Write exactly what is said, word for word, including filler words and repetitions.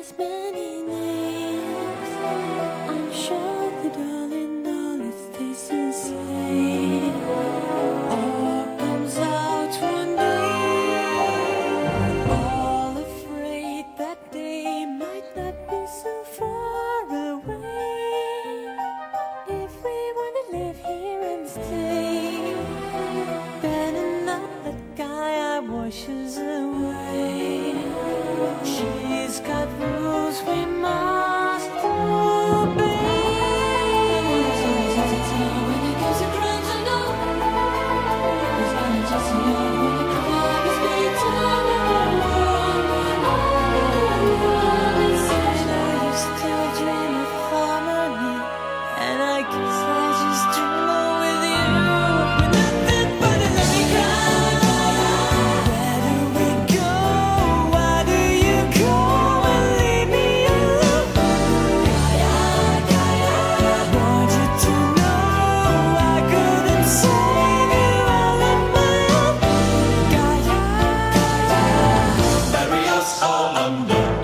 as many names. I'm sure that all in all it stays the same. All comes out one day, all afraid that they might not be so far away. If we wanna live here and stay, better not let Gaia washes away. She's got rules we must obey. When it gives a crunch, I know it's gonna just know when the clock is beaten around. I used to dream of harmony, and I guess I just dream on with you. With nothing but a lovely cloud. Where do we go? Why do you go and leave me alone? Gaia, Gaia, want you to know I couldn't save you all on my own. Gaia, Gaia, Bury us all under